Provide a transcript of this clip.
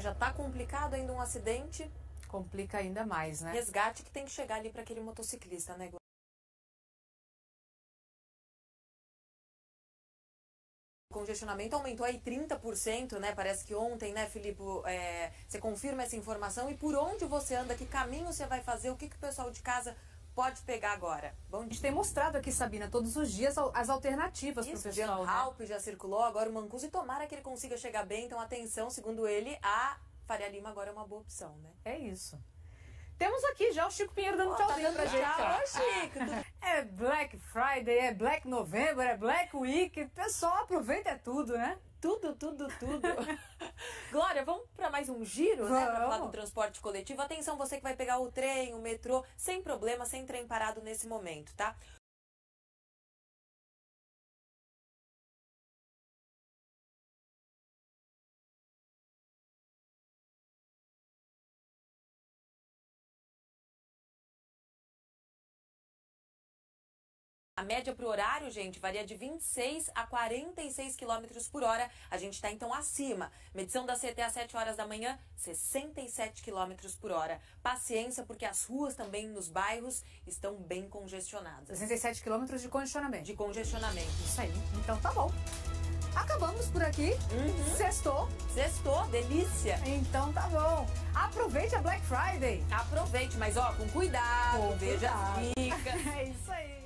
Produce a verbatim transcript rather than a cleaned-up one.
Já tá complicado ainda um acidente. Complica ainda mais, né? Resgate que tem que chegar ali para aquele motociclista, né, Glória? O congestionamento aumentou aí trinta por cento, né? Parece que ontem, né, Filipe, é, você confirma essa informação. E por onde você anda, que caminho você vai fazer, o que, que o pessoal de casa pode pegar agora? Bom dia. A gente tem mostrado aqui, Sabina, todos os dias as alternativas para o pessoal. Jean né? Halpe já circulou, agora o Mancuso, e tomara que ele consiga chegar bem. Então, atenção, segundo ele, a Faria Lima agora é uma boa opção, né? É isso. Temos aqui já o Chico Pinheiro dando oh, tchauzinho tá pra gente. Tchau, ô Chico. É Black Friday, é Black November, é Black Week. Pessoal, aproveita tudo, né? Tudo, tudo, tudo. Glória, vamos para mais um giro, vamos. né? Para falar do transporte coletivo. Atenção, você que vai pegar o trem, o metrô, sem problema, sem trem parado nesse momento, tá? A média para o horário, gente, varia de vinte e seis a quarenta e seis quilômetros por hora. A gente está, então, acima. Medição da C T às sete horas da manhã, sessenta e sete quilômetros por hora. Paciência, porque as ruas também nos bairros estão bem congestionadas. sessenta e sete quilômetros de congestionamento. De congestionamento. Isso aí. Então tá bom. Acabamos por aqui. Uhum. Sextou. Sextou, delícia. Então tá bom. Aproveite a Black Friday. Aproveite, mas ó, com cuidado, com veja cuidado. as dicas. É isso aí.